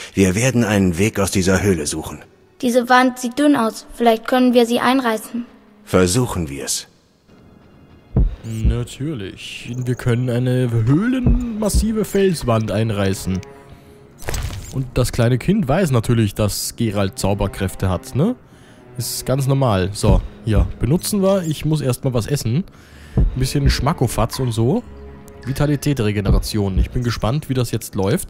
Wir werden einen Weg aus dieser Höhle suchen. Diese Wand sieht dünn aus. Vielleicht können wir sie einreißen. Versuchen wir es. Natürlich. Wir können eine höhlenmassive Felswand einreißen. Und das kleine Kind weiß natürlich, dass Geralt Zauberkräfte hat, ne? Ist ganz normal. So, hier, benutzen wir. Ich muss erstmal was essen. Ein bisschen Schmackofatz und so. Vitalität, Regeneration. Ich bin gespannt, wie das jetzt läuft.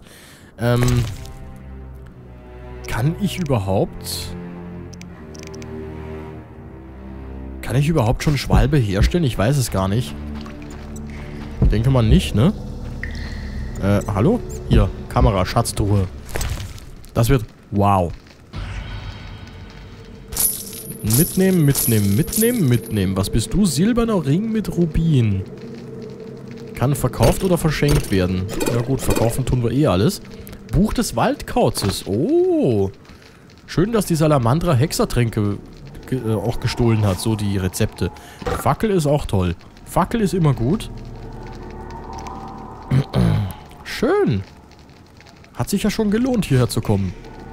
Kann ich überhaupt schon Schwalbe herstellen? Ich weiß es gar nicht. Ich denke mal nicht, ne? Hallo? Hier, Kamera, Schatztruhe. Das wird... Wow. Mitnehmen, mitnehmen, mitnehmen, mitnehmen. Was bist du? Silberner Ring mit Rubin. Kann verkauft oder verschenkt werden. Na gut, verkaufen tun wir eh alles. Buch des Waldkauzes. Oh. Schön, dass die Salamandra Hexertränke auch gestohlen hat. So die Rezepte. Fackel ist auch toll. Fackel ist immer gut. Schön. Hat sich ja schon gelohnt, hierher zu kommen.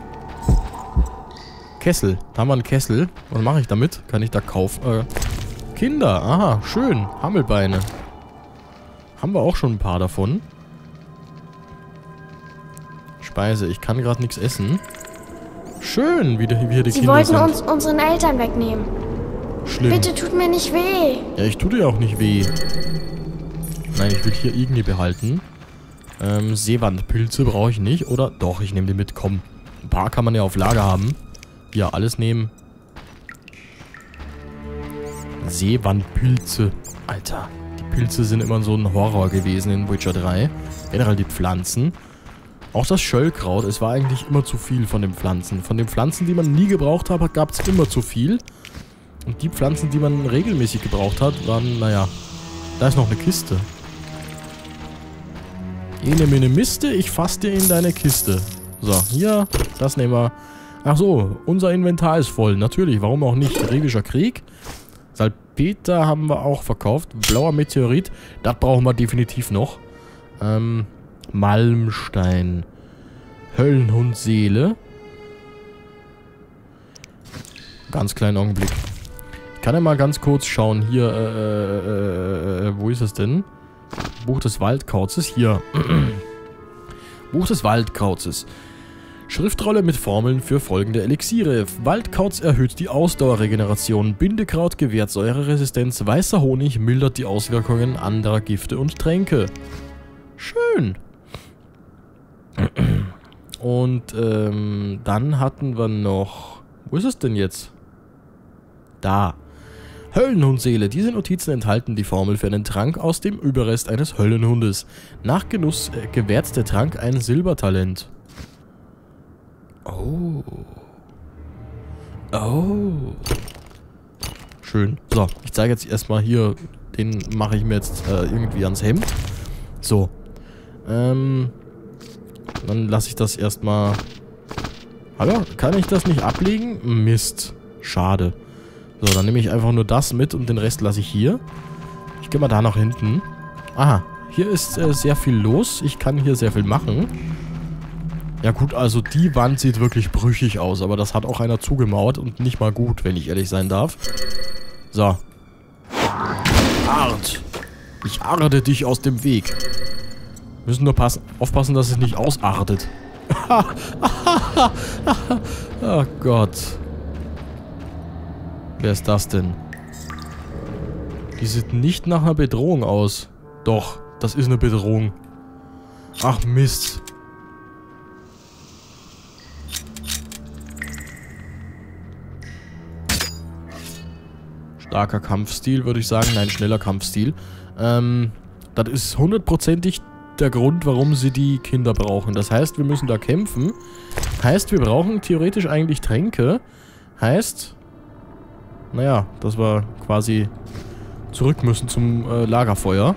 Kessel. Da haben wir einen Kessel. Was mache ich damit? Kann ich da kaufen? Kinder. Aha, schön. Hammelbeine. Haben wir auch schon ein paar davon. Speise. Ich kann gerade nichts essen. Schön, wie hier die Sie Kinder sind. wollten uns unseren Eltern wegnehmen. Schlimm. Bitte tut mir nicht weh. Ja, ich tue dir auch nicht weh. Nein, ich will hier irgendwie behalten. Seewandpilze brauche ich nicht. Oder? Doch, ich nehme die mit. Komm. Ein paar kann man ja auf Lager haben. Ja, alles nehmen. Seewandpilze. Alter. Die Pilze sind immer so ein Horror gewesen in Witcher 3. Generell die Pflanzen. Auch das Schöllkraut. Es war eigentlich immer zu viel von den Pflanzen. Von den Pflanzen, die man nie gebraucht hat, gab es immer zu viel. Und die Pflanzen, die man regelmäßig gebraucht hat, waren, naja. Da ist noch eine Kiste. Ene mene Miste, ich fass dir in deine Kiste. So, hier, das nehmen wir. Ach so, unser Inventar ist voll. Natürlich, warum auch nicht? Revischer Krieg. Salpeter haben wir auch verkauft. Blauer Meteorit, das brauchen wir definitiv noch. Malmstein. Höllenhundseele. Ganz kleinen Augenblick. Ich kann ja mal ganz kurz schauen. Hier, wo ist es denn? Buch des Waldkauzes. Hier. Buch des Waldkauzes. Schriftrolle mit Formeln für folgende Elixiere. Waldkauz erhöht die Ausdauerregeneration. Bindekraut gewährt Säureresistenz. Weißer Honig mildert die Auswirkungen anderer Gifte und Tränke. Schön. Und dann hatten wir noch... Wo ist es denn jetzt? Da. Höllenhundseele. Diese Notizen enthalten die Formel für einen Trank aus dem Überrest eines Höllenhundes. Nach Genuss gewährt der Trank ein Silbertalent. Oh. Oh. Schön. So, ich zeige jetzt erstmal hier, den mache ich mir jetzt irgendwie ans Hemd. So. Dann lasse ich das erstmal... Hallo? Kann ich das nicht ablegen? Mist. Schade. So, dann nehme ich einfach nur das mit und den Rest lasse ich hier. Ich gehe mal da nach hinten. Aha. Hier ist sehr viel los. Ich kann hier sehr viel machen. Ja gut, also die Wand sieht wirklich brüchig aus, aber das hat auch einer zugemauert und nicht mal gut, wenn ich ehrlich sein darf. So. Art. Ich arde dich aus dem Weg. Müssen nur aufpassen, dass es nicht ausartet. Oh Gott. Wer ist das denn? Die sieht nicht nach einer Bedrohung aus. Doch, das ist eine Bedrohung. Ach Mist. Starker Kampfstil, würde ich sagen. Nein, schneller Kampfstil. Das ist hundertprozentig der Grund, warum sie die Kinder brauchen. Das heißt, wir müssen da kämpfen. Heißt, wir brauchen theoretisch eigentlich Tränke. Heißt, naja, dass wir quasi zurück müssen zum Lagerfeuer.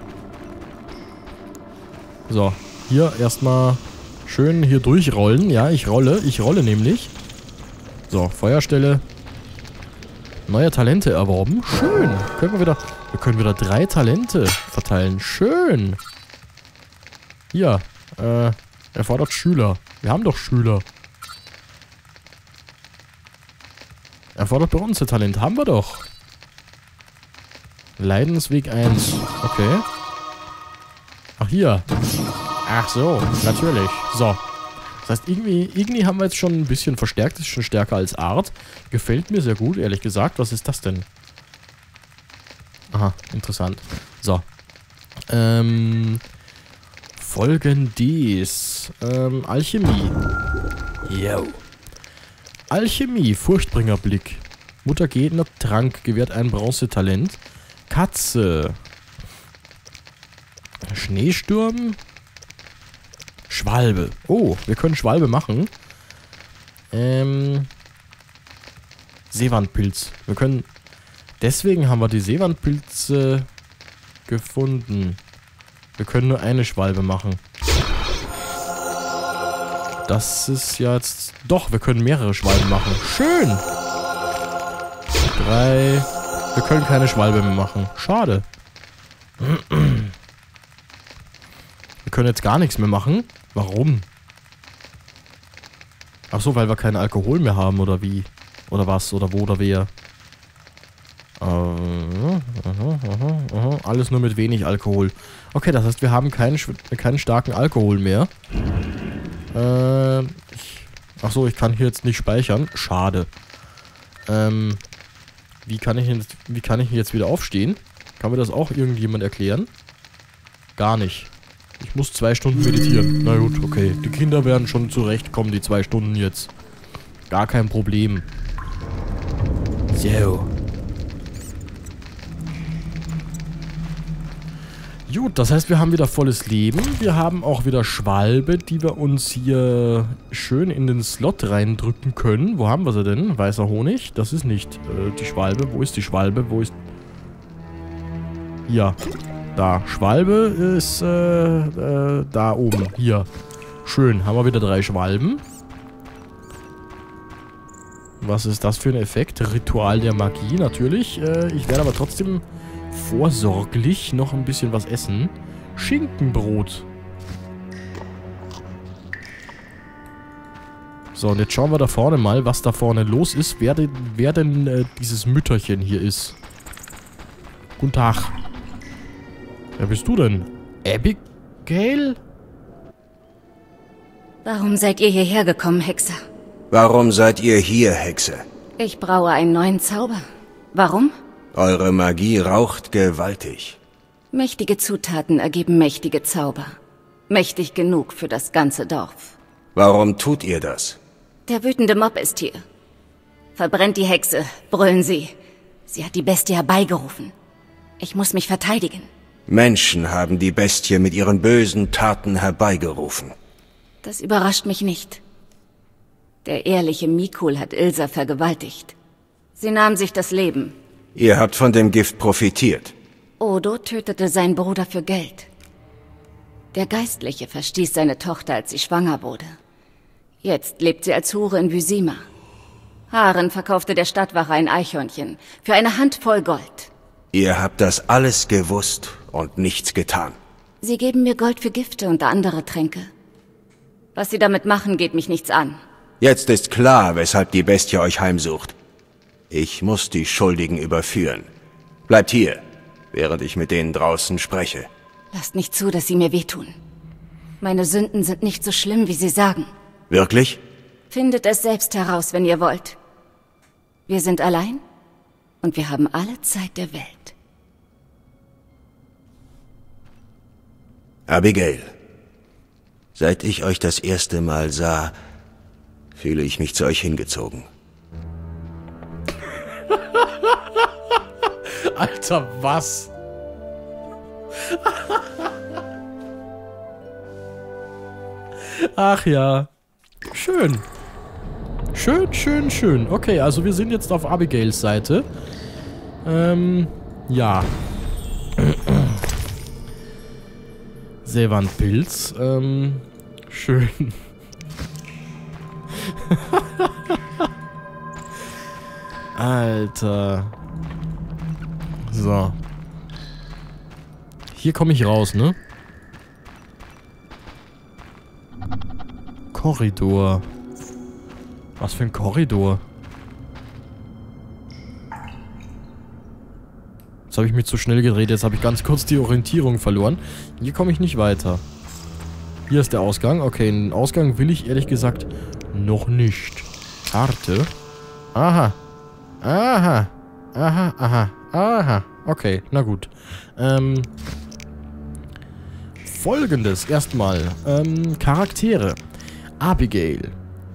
So, hier erstmal schön hier durchrollen. Ja, ich rolle nämlich. So, Feuerstelle. Neue Talente erworben. Schön. Wir können wieder 3 Talente verteilen. Schön. Hier. Erfordert Schüler. Wir haben doch Schüler. Erfordert Bronzetalent. Haben wir doch. Leidensweg 1. Okay. Ach, hier. Ach so, natürlich. So. Das heißt, irgendwie haben wir jetzt schon ein bisschen verstärkt. Das ist schon stärker als Art. Gefällt mir sehr gut, ehrlich gesagt. Was ist das denn? Aha, interessant. So. Folgendes. Alchemie. Yo. Alchemie, Furchtbringerblick. Muttergener Trank gewährt ein Bronzetalent. Katze. Schneesturm. Schwalbe. Oh, wir können Schwalbe machen. Seewandpilz. Wir können... Deswegen haben wir die Seewandpilze gefunden. Wir können nur eine Schwalbe machen. Das ist ja jetzt... Doch, wir können mehrere Schwalben machen. Schön! 3. Wir können keine Schwalbe mehr machen. Schade. Wir können jetzt gar nichts mehr machen. Warum? Ach so, weil wir keinen Alkohol mehr haben, oder wie? Oder was? Oder wo, oder wer? Alles nur mit wenig Alkohol. Okay, das heißt, wir haben keinen starken Alkohol mehr. Ach so, ich kann hier jetzt nicht speichern. Schade. Wie kann ich jetzt wieder aufstehen? Kann mir das auch irgendjemand erklären? Gar nicht. Ich muss 2 Stunden meditieren. Na gut, okay. Die Kinder werden schon zurechtkommen, die 2 Stunden jetzt. Gar kein Problem. So. Gut, das heißt, wir haben wieder volles Leben. Wir haben auch wieder Schwalbe, die wir uns hier schön in den Slot reindrücken können. Wo haben wir sie denn? Weißer Honig? Das ist nicht die Schwalbe. Wo ist die Schwalbe? Wo ist... Ja, da. Schwalbe ist da oben. Hier. Schön. Haben wir wieder 3 Schwalben. Was ist das für ein Effekt? Ritual der Magie, natürlich. Ich werde aber trotzdem... vorsorglich noch ein bisschen was essen. Schinkenbrot. So, und jetzt schauen wir da vorne mal, was da vorne los ist. Wer denn dieses Mütterchen hier ist. Guten Tag. Wer bist du denn? Abigail? Warum seid ihr hierher gekommen, Hexer? Warum seid ihr hier, Hexe? Ich braue einen neuen Zauber. Warum? Eure Magie raucht gewaltig. Mächtige Zutaten ergeben mächtige Zauber. Mächtig genug für das ganze Dorf. Warum tut ihr das? Der wütende Mob ist hier. Verbrennt die Hexe, brüllen sie. Sie hat die Bestie herbeigerufen. Ich muss mich verteidigen. Menschen haben die Bestie mit ihren bösen Taten herbeigerufen. Das überrascht mich nicht. Der ehrliche Mikul hat Ilsa vergewaltigt. Sie nahm sich das Leben. Ihr habt von dem Gift profitiert. Odo tötete seinen Bruder für Geld. Der Geistliche verstieß seine Tochter, als sie schwanger wurde. Jetzt lebt sie als Hure in Vysima. Haren verkaufte der Stadtwache ein Eichhörnchen für eine Handvoll Gold. Ihr habt das alles gewusst und nichts getan. Sie geben mir Gold für Gifte und andere Tränke. Was sie damit machen, geht mich nichts an. Jetzt ist klar, weshalb die Bestie euch heimsucht. Ich muss die Schuldigen überführen. Bleibt hier, während ich mit denen draußen spreche. Lasst nicht zu, dass sie mir wehtun. Meine Sünden sind nicht so schlimm, wie sie sagen. Wirklich? Findet es selbst heraus, wenn ihr wollt. Wir sind allein und wir haben alle Zeit der Welt. Abigail, seit ich euch das erste Mal sah, fühle ich mich zu euch hingezogen. Alter, was? Ach ja. Schön. Schön, schön, schön. Okay, also wir sind jetzt auf Abigails Seite. Ja. Seewandpilz. Schön. Alter. So. Hier komme ich raus, ne? Korridor. Was für ein Korridor? habe ich mich zu schnell gedreht. Jetzt habe ich ganz kurz die Orientierung verloren. Hier komme ich nicht weiter. Hier ist der Ausgang. Okay, den Ausgang will ich ehrlich gesagt noch nicht. Karte. Aha. Aha. Aha, aha, aha. Okay, na gut. Folgendes erstmal. Charaktere. Abigail.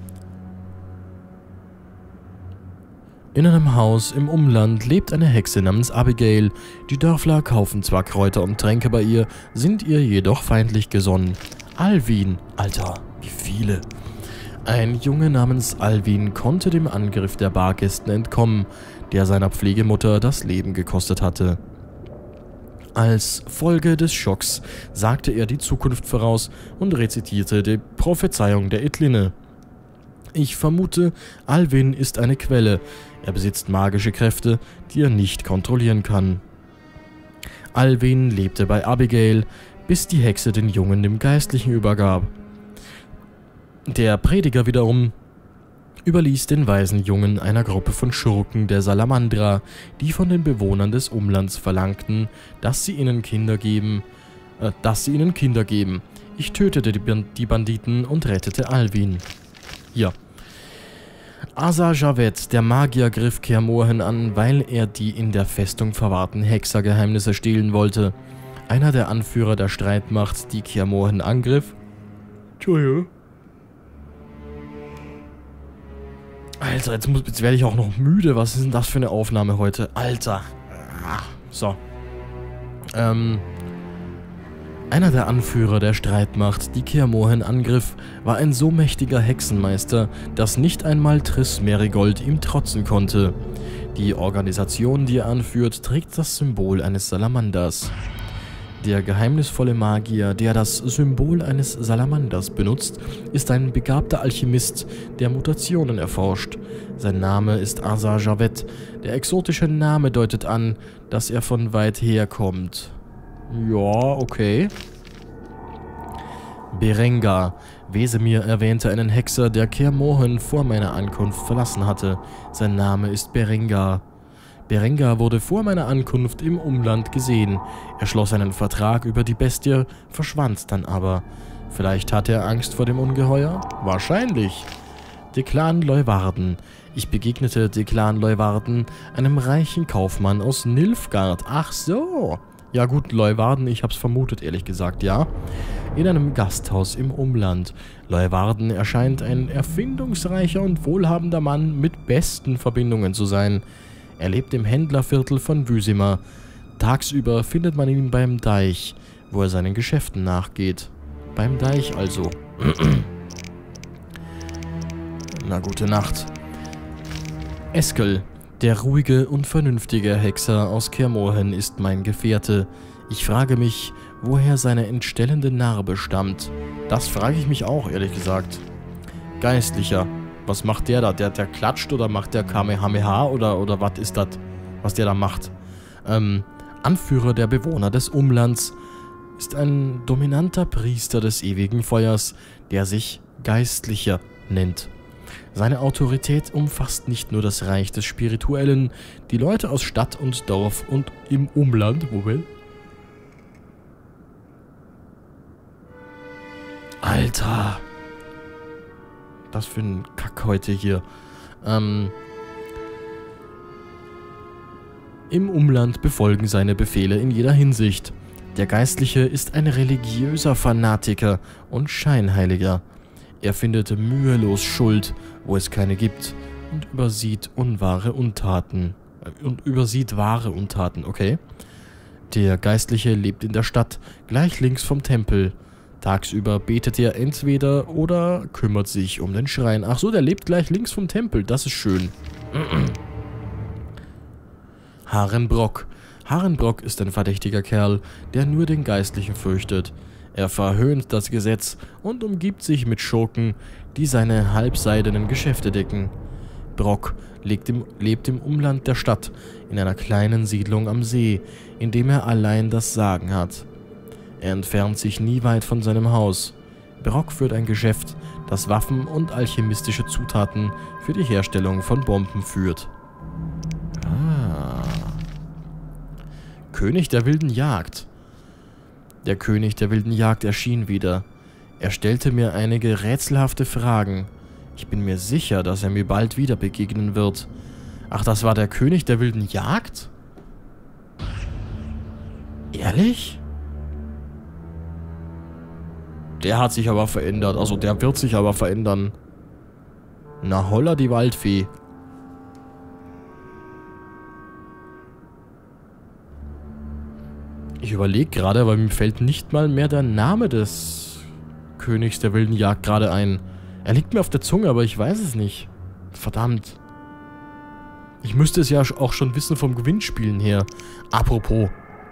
In einem Haus im Umland lebt eine Hexe namens Abigail. Die Dörfler kaufen zwar Kräuter und Tränke bei ihr, sind ihr jedoch feindlich gesonnen. Alvin. Alter, wie viele. Ein Junge namens Alvin konnte dem Angriff der Bargästen entkommen, der seiner Pflegemutter das Leben gekostet hatte. Als Folge des Schocks sagte er die Zukunft voraus und rezitierte die Prophezeiung der Etline. Ich vermute, Alvin ist eine Quelle. Er besitzt magische Kräfte, die er nicht kontrollieren kann. Alvin lebte bei Abigail, bis die Hexe den Jungen dem Geistlichen übergab. Der Prediger wiederum überließ den weisen Jungen einer Gruppe von Schurken der Salamandra, die von den Bewohnern des Umlands verlangten, dass sie ihnen Kinder geben. Ich tötete die Banditen und rettete Alvin. Ja. Asa Javed, der Magier, griff Kaer Morhen an, weil er die in der Festung verwahrten Hexergeheimnisse stehlen wollte. Einer der Anführer der Streitmacht, die Kaer Morhen angriff. Entschuldigung. Alter, jetzt werde ich auch noch müde. Was ist denn das für eine Aufnahme heute? Alter. So. Einer der Anführer der Streitmacht, die Kaer Morhen angriff, war ein so mächtiger Hexenmeister, dass nicht einmal Triss Merigold ihm trotzen konnte. Die Organisation, die er anführt, trägt das Symbol eines Salamanders. Der geheimnisvolle Magier, der das Symbol eines Salamanders benutzt, ist ein begabter Alchemist, der Mutationen erforscht. Sein Name ist Asa Javed. Der exotische Name deutet an, dass er von weit her kommt. Ja, okay. Berengar. Wesemir erwähnte einen Hexer, der Kaer Morhen vor meiner Ankunft verlassen hatte. Sein Name ist Berengar. Berengar wurde vor meiner Ankunft im Umland gesehen. Er schloss einen Vertrag über die Bestie, verschwand dann aber. Vielleicht hatte er Angst vor dem Ungeheuer? Wahrscheinlich. Declan Leuwarden. Ich begegnete Declan Leuwarden, einem reichen Kaufmann aus Nilfgaard. Ach so. Ja gut, Leuwarden, ich hab's vermutet, ehrlich gesagt, ja. In einem Gasthaus im Umland. Leuwarden erscheint ein erfindungsreicher und wohlhabender Mann mit besten Verbindungen zu sein. Er lebt im Händlerviertel von Vizima. Tagsüber findet man ihn beim Deich, wo er seinen Geschäften nachgeht. Beim Deich also. Na, gute Nacht. Eskel, der ruhige und vernünftige Hexer aus Kaer Morhen, ist mein Gefährte. Ich frage mich, woher seine entstellende Narbe stammt. Das frage ich mich auch, ehrlich gesagt. Geistlicher. Was macht der da? Der klatscht oder macht der Kamehameha oder was ist das, was der da macht? Anführer der Bewohner des Umlands ist ein dominanter Priester des ewigen Feuers, der sich Geistlicher nennt. Seine Autorität umfasst nicht nur das Reich des Spirituellen, die Leute aus Stadt und Dorf und im Umland, Alter! Was für ein Kack heute hier. Im Umland befolgen seine Befehle in jeder Hinsicht. Der Geistliche ist ein religiöser Fanatiker und Scheinheiliger. Er findet mühelos Schuld, wo es keine gibt, und übersieht wahre Untaten, okay? Der Geistliche lebt in der Stadt, gleich links vom Tempel. Tagsüber betet er entweder oder kümmert sich um den Schrein. Ach so, der lebt gleich links vom Tempel. Das ist schön. Harenbrock. Harenbrock ist ein verdächtiger Kerl, der nur den Geistlichen fürchtet. Er verhöhnt das Gesetz und umgibt sich mit Schurken, die seine halbseidenen Geschäfte decken. Brock lebt im Umland der Stadt, in einer kleinen Siedlung am See, in dem er allein das Sagen hat. Er entfernt sich nie weit von seinem Haus. Brock führt ein Geschäft, das Waffen und alchemistische Zutaten für die Herstellung von Bomben führt. König der wilden Jagd. Der König der wilden Jagd erschien wieder. Er stellte mir einige rätselhafte Fragen. Ich bin mir sicher, dass er mir bald wieder begegnen wird. Ach, das war der König der wilden Jagd? Ehrlich? Der hat sich aber verändert. Also der wird sich aber verändern. Na holla die Waldfee. Ich überlege gerade, weil mir fällt nicht mal mehr der Name des Königs der wilden Jagd gerade ein. Er liegt mir auf der Zunge, aber ich weiß es nicht. Verdammt. Ich müsste es ja auch schon wissen vom Gewinnspielen her. Apropos.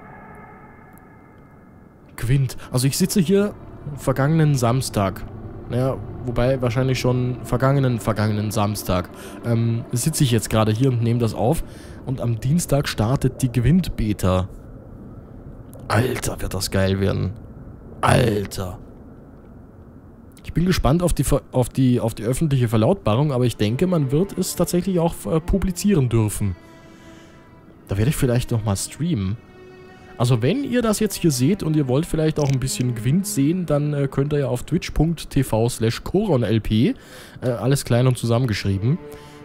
Gewinnt. Also ich sitze hier vergangenen Samstag. Naja, wobei wahrscheinlich schon vergangenen Samstag. Sitze ich jetzt gerade hier und nehme das auf. Und am Dienstag startet die Gewinnt-Beta. Alter, wird das geil werden. Alter. Ich bin gespannt auf die öffentliche Verlautbarung, aber ich denke, man wird es tatsächlich auch publizieren dürfen. Da werde ich vielleicht nochmal streamen. Also wenn ihr das jetzt hier seht und ihr wollt vielleicht auch ein bisschen Gewinn sehen, dann könnt ihr ja auf twitch.tv/koronlp, alles klein und zusammengeschrieben,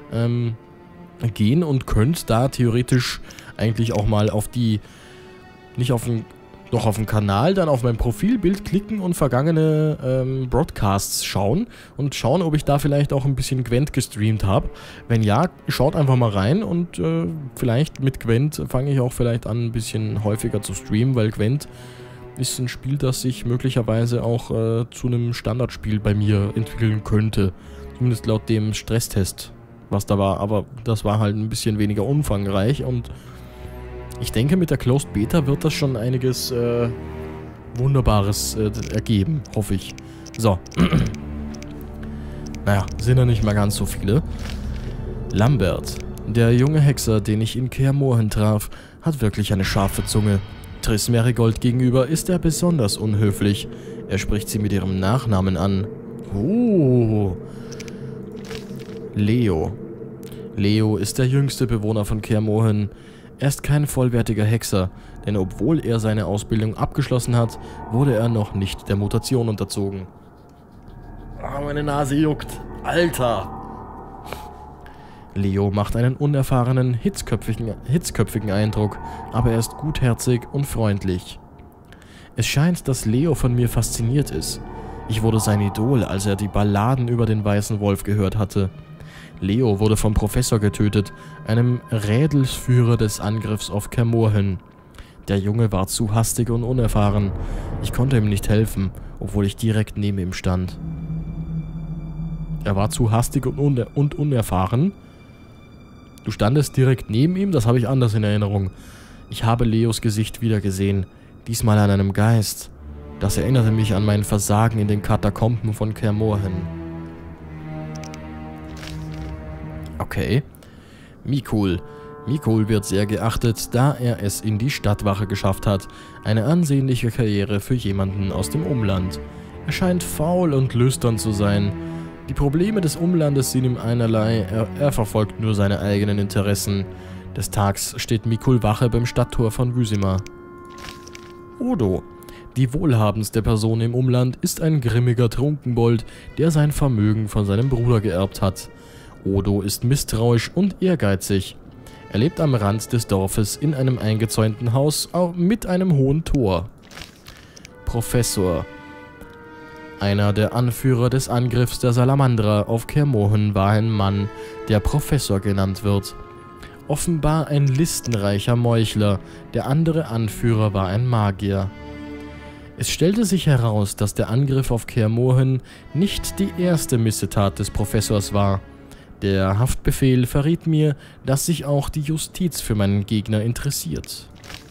gehen und könnt da theoretisch eigentlich auch mal auf die, nicht auf den, doch auf den Kanal, dann auf mein Profilbild klicken und vergangene Broadcasts schauen und schauen, ob ich da vielleicht auch ein bisschen Gwent gestreamt habe. Wenn ja, schaut einfach mal rein und vielleicht mit Gwent fange ich auch vielleicht an, ein bisschen häufiger zu streamen, weil Gwent ist ein Spiel, das sich möglicherweise auch zu einem Standardspiel bei mir entwickeln könnte. Zumindest laut dem Stresstest, was da war, aber das war halt ein bisschen weniger umfangreich und ich denke, mit der Closed Beta wird das schon einiges Wunderbares ergeben, hoffe ich. So. Naja, sind ja nicht mal ganz so viele. Lambert, der junge Hexer, den ich in Kaer Morhen traf, hat wirklich eine scharfe Zunge. Triss Merigold gegenüber ist er besonders unhöflich. Er spricht sie mit ihrem Nachnamen an. Leo. Leo ist der jüngste Bewohner von Kaer Morhen. Er ist kein vollwertiger Hexer, denn obwohl er seine Ausbildung abgeschlossen hat, wurde er noch nicht der Mutation unterzogen. Ah, meine Nase juckt. Alter! Leo macht einen unerfahrenen, hitzköpfigen Eindruck, aber er ist gutherzig und freundlich. Es scheint, dass Leo von mir fasziniert ist. Ich wurde sein Idol, als er die Balladen über den Weißen Wolf gehört hatte. Leo wurde vom Professor getötet, einem Rädelsführer des Angriffs auf Kaer Morhen. Der Junge war zu hastig und unerfahren. Ich konnte ihm nicht helfen, obwohl ich direkt neben ihm stand. Er war zu hastig und unerfahren? Du standest direkt neben ihm? Das habe ich anders in Erinnerung. Ich habe Leos Gesicht wieder gesehen, diesmal an einem Geist. Das erinnerte mich an mein Versagen in den Katakomben von Kaer Morhen. Okay. Mikul. Mikul wird sehr geachtet, da er es in die Stadtwache geschafft hat. Eine ansehnliche Karriere für jemanden aus dem Umland. Er scheint faul und lüstern zu sein. Die Probleme des Umlandes sind ihm einerlei, er verfolgt nur seine eigenen Interessen. Des Tags steht Mikul Wache beim Stadttor von Vizima. Odo. Die wohlhabendste Person im Umland ist ein grimmiger Trunkenbold, der sein Vermögen von seinem Bruder geerbt hat. Odo ist misstrauisch und ehrgeizig. Er lebt am Rand des Dorfes in einem eingezäunten Haus mit einem hohen Tor. Professor. Einer der Anführer des Angriffs der Salamandra auf Kaer Morhen war ein Mann, der Professor genannt wird. Offenbar ein listenreicher Meuchler, der andere Anführer war ein Magier. Es stellte sich heraus, dass der Angriff auf Kaer Morhen nicht die erste Missetat des Professors war. Der Haftbefehl verriet mir, dass sich auch die Justiz für meinen Gegner interessiert.